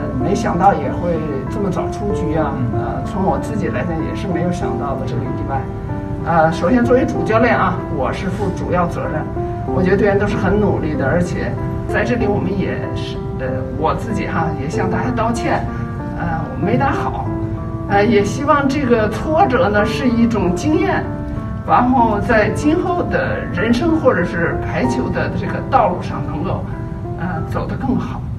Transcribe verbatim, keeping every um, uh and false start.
没想到也会这么早出局啊，呃，从我自己来讲也是没有想到的这个意外。呃，首先作为主教练啊，我是负主要责任。我觉得队员都是很努力的，而且在这里我们也是，呃，我自己哈也向大家道歉，呃，我没打好，呃，也希望这个挫折呢是一种经验，然后在今后的人生或者是排球的这个道路上能够，呃，走得更好。